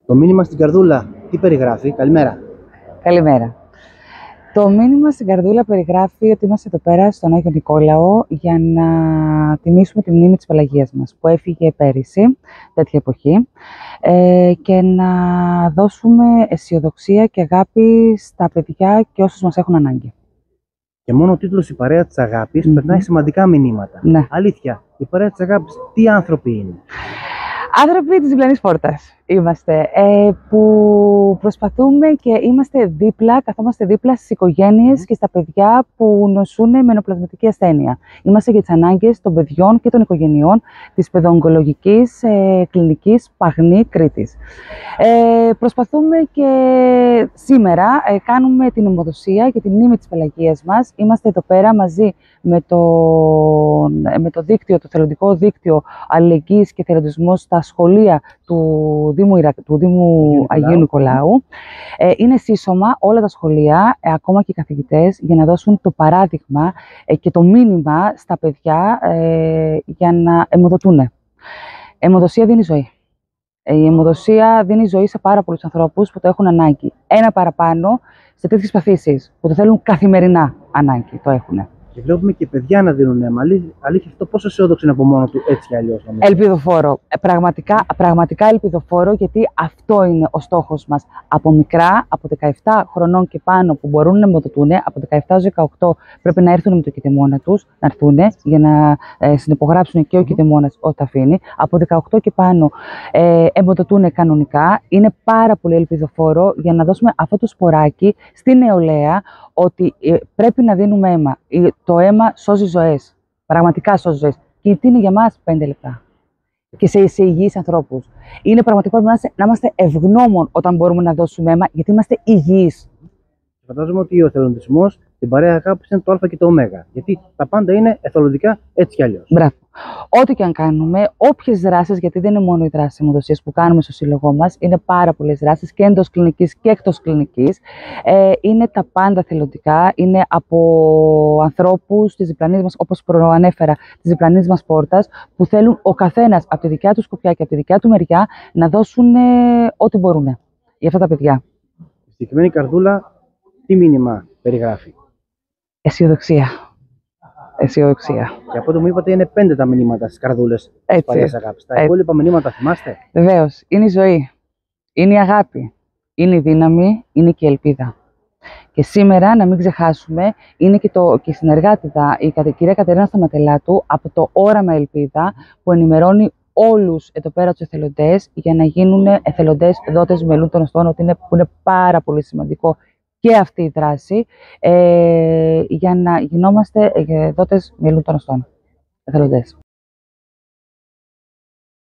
Το μήνυμα στην καρδούλα τι περιγράφει? Καλημέρα. Καλημέρα. Το μήνυμα στην καρδούλα περιγράφει ότι είμαστε εδώ πέρα στον Άγιο Νικόλαο για να τιμήσουμε τη μνήμη της Παναγίας μας που έφυγε πέρυσι, τέτοια εποχή, και να δώσουμε αισιοδοξία και αγάπη στα παιδιά και όσους μας έχουν ανάγκη. Και μόνο ο τίτλος «Η παρέα της αγάπης» περνάει σημαντικά μηνύματα. Ναι. Αλήθεια, η παρέα της αγάπης τι άνθρωποι είναι? Άνθρωποι της διπλανής πόρτας είμαστε, που προσπαθούμε και είμαστε δίπλα, καθόμαστε δίπλα στις οικογένειες και στα παιδιά που νοσούν με νεοπλασματική ασθένεια. Είμαστε για τις ανάγκες των παιδιών και των οικογενειών της παιδοογκολογικής κλινικής Παγνή Κρήτης. Προσπαθούμε και σήμερα κάνουμε την αιμοδοσία για τη μνήμη της Παναγίας μας. Είμαστε εδώ πέρα μαζί με το δίκτυο, το θελοντικό δίκτυο αλληλεγγύης και θελοντισμού στα σχολεία του Δήμου Αγίου Νικολάου. Είναι σύσσωμα όλα τα σχολεία, ακόμα και οι καθηγητές, για να δώσουν το παράδειγμα και το μήνυμα στα παιδιά για να αιμοδοτούν. Αιμοδοσία δίνει ζωή. Η αιμοδοσία δίνει ζωή σε πάρα πολλούς ανθρώπους που το έχουν ανάγκη. Ένα παραπάνω σε τέτοιες παθήσεις που το θέλουν καθημερινά ανάγκη, το έχουν. Και βλέπουμε και παιδιά να δίνουν αίμα. Αλήθεια, αυτό πόσο αισιόδοξο είναι από μόνο του, έτσι κι αλλιώς? Ελπιδοφόρο. Πραγματικά ελπιδοφόρο, γιατί αυτό είναι ο στόχος μας. Από μικρά, από 17 χρονών και πάνω που μπορούν να αιμοδοτούν, από 17 έως 18 πρέπει να έρθουν με το κηδεμόνα τους, να έρθουν για να συνυπογράψουν και ο κηδεμόνας ό,τι αφήνει. Από 18 και πάνω αιμοδοτούν κανονικά. Είναι πάρα πολύ ελπιδοφόρο για να δώσουμε αυτό το σποράκι στη νεολαία ότι πρέπει να δίνουμε αίμα. Το αίμα σώζει ζωές. Πραγματικά σώζει ζωές. Και τι είναι για μας 5 λεπτά. Και σε υγιείς ανθρώπους. Είναι πραγματικό να είμαστε ευγνώμων όταν μπορούμε να δώσουμε αίμα, γιατί είμαστε υγιείς. Φαντάζομαι ότι ο εθελοντισμός, την παρέα αγάπης, είναι το Α και το Ω. Γιατί τα πάντα είναι εθελοντικά, έτσι κι αλλιώς. Μπράβο. Ό,τι και αν κάνουμε, όποιες δράσεις, γιατί δεν είναι μόνο οι δράσεις αιμοδοσίας που κάνουμε στο σύλλογό μας, είναι πάρα πολλές δράσεις και εντός κλινικής και εκτός κλινικής. Είναι τα πάντα θελοντικά, είναι από ανθρώπους της διπλανής μας, όπως προανέφερα, της διπλανής μας πόρτας, που θέλουν ο καθένας από τη δικιά του σκοπιά και από τη δικιά του μεριά να δώσουν ό,τι μπορούν για αυτά τα παιδιά. Η συγκεκριμένη καρδούλα τι μήνυμα περιγράφει? Αισιοδοξία. Αισιοδοξία. Και από ό,τι μου είπατε, είναι 5 τα μηνύματα στις καρδούλες της παρέας αγάπης. Τα υπόλοιπα μηνύματα θυμάστε? Βεβαίως. Είναι η ζωή. Είναι η αγάπη. Είναι η δύναμη. Είναι και η ελπίδα. Και σήμερα, να μην ξεχάσουμε, είναι και η συνεργάτητα, η κυρία Κατερίνα Σταματελάτου από το Όραμα Ελπίδα, που ενημερώνει όλους εδώ πέρα τους εθελοντές για να γίνουν εθελοντές δότες μελούν των οστών, που είναι πάρα πολύ σημαντικό και αυτή η δράση, για να γινόμαστε δότες μελούν των οστών, εθελοντές.